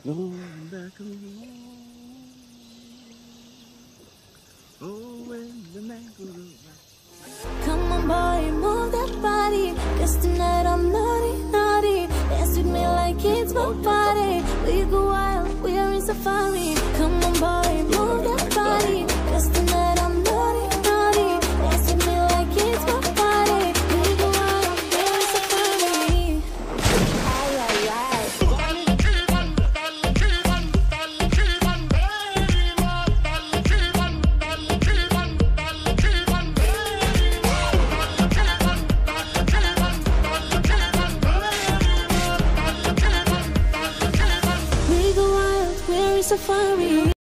Going back home. Oh, when the man goes around. Come on, boy, move that body. 'Cause tonight I'm naughty, naughty. Dance with me like it's my party. We go wild, we are in safari.